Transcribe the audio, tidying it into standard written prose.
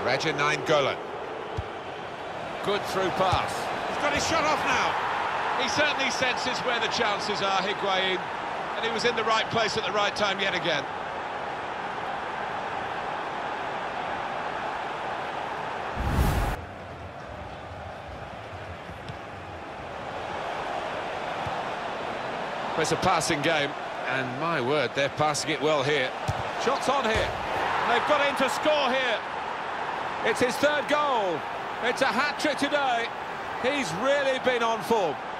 Radja Nainggolan. Good through pass. He's got his shot off now. He certainly senses where the chances are, Higuain, and he was in the right place at the right time yet again. It's a passing game, and my word, they're passing it well here. Shots on here. They've got him to score here. It's his third goal. It's a hat-trick today. He's really been on form.